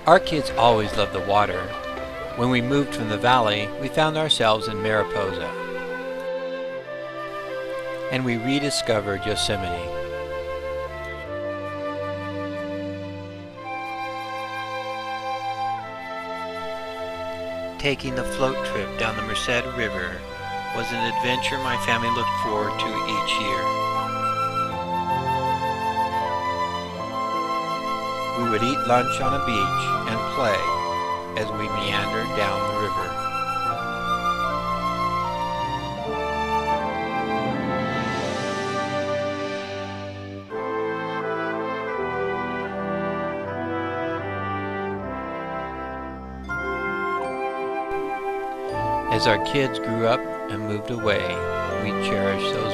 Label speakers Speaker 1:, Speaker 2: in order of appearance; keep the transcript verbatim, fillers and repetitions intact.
Speaker 1: Our kids always loved the water. When we moved from the valley, we found ourselves in Mariposa, and we rediscovered Yosemite. Taking the float trip down the Merced River was an adventure my family looked forward to each year. We would eat lunch on a beach and play as we meandered down the river. As our kids grew up and moved away, we cherished those